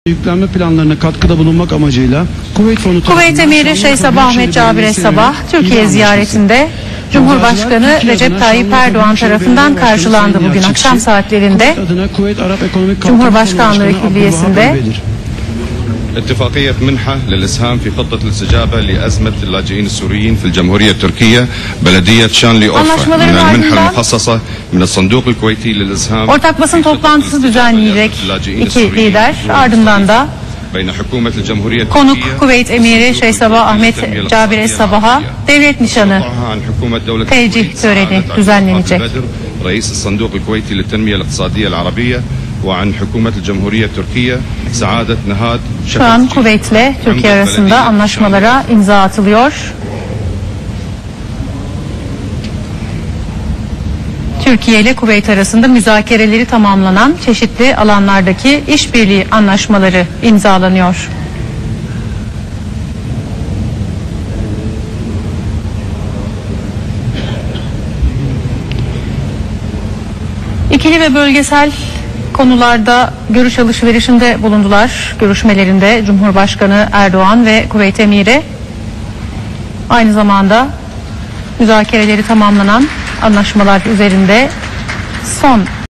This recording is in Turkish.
Yüklenme planlarına katkıda bulunmak amacıyla Kuveyt Emiri Şeyh Sabah Ahmet Cabir Es-Sabah Türkiye ziyaretinde Cumhurbaşkanı Recep Tayyip Erdoğan tarafından karşılandı bugün akşam saatlerinde. Cumhurbaşkanlığı Külliyesi'nde اتفاقية منحة للإسهام في خطة الاستجابة لأزمة اللاجئين السوريين في الجمهورية التركية بلدية شانلي أورفا من المنحة المخصصة من الصندوق الكويتي للإسهام. Ortak basın toplantısı düzenleyecek iki lider, ardından da konuk Kuveyt Emiri Şeyh Sabah Ahmet Cabir Es-Sabah'a devlet nişanı tevcih töreni düzenlenecek. Şu an Kuveyt ile Türkiye arasında anlaşmalara imza atılıyor. Türkiye ile Kuveyt arasında müzakereleri tamamlanan çeşitli alanlardaki işbirliği anlaşmaları imzalanıyor. İkili ve bölgesel konularda görüş alışverişinde bulundular. Görüşmelerinde Cumhurbaşkanı Erdoğan ve Kuveyt Emiri aynı zamanda müzakereleri tamamlanan anlaşmalar üzerinde son